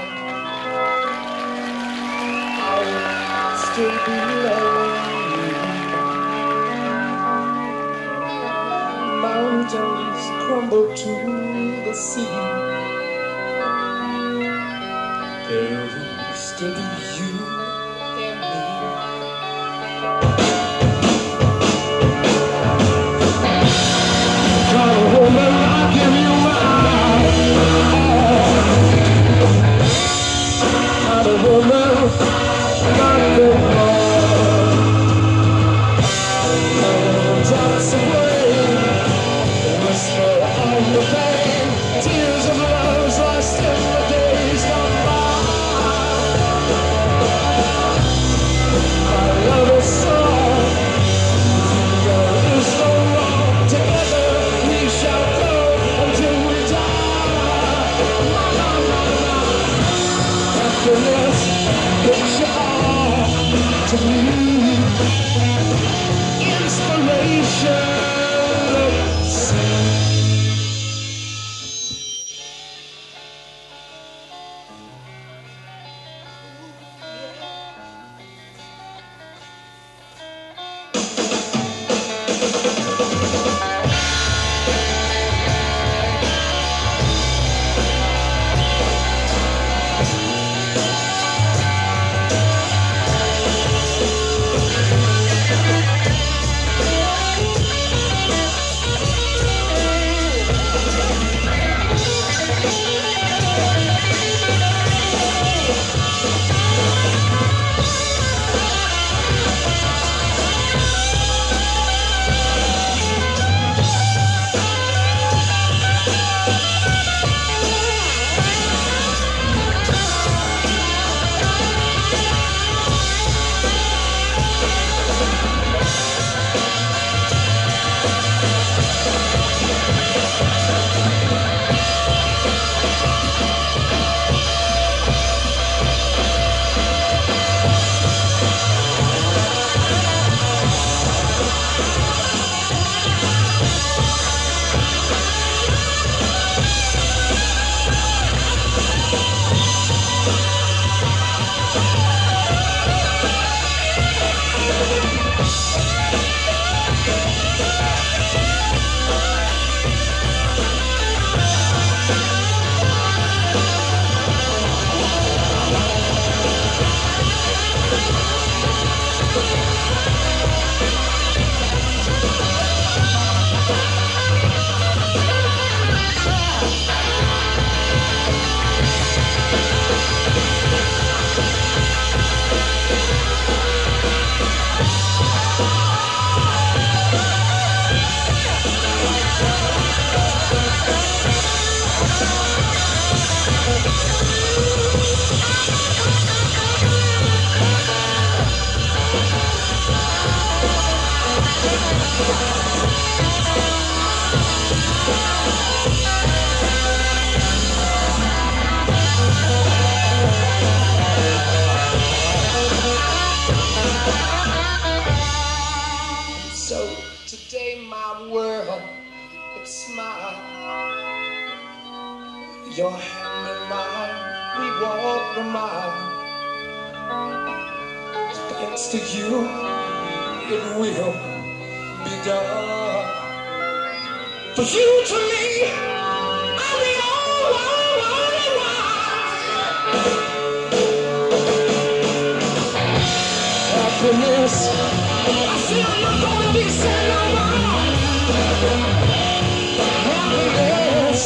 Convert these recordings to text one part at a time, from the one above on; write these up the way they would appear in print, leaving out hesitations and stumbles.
I will still be loving you. Mountains crumble to the sea. There will still be you and me. Kind of woman, I'll give you my all. Kind of woman, nothing more. Drops of rain, whisper on the pain. Tears of love lost in the days gone by. I love it so. There is no wrong. Together we shall go until we die. La, la, la, la. Happiness makes you all to me. Inspiration. So today my world, it's mine. Your hand in mine, we walk the mile. Thanks to you, it will be done. For you to me, I'm the only one. Happiness, I said I'm not gonna be sad no more. Happiness,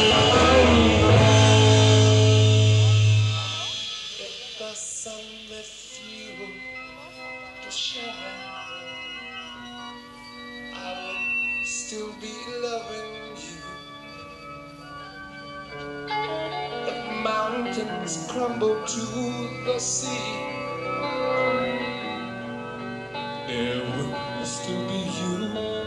if the sun refused to shine, I would still be loving you. If mountains crumble to the sea, there will still be you.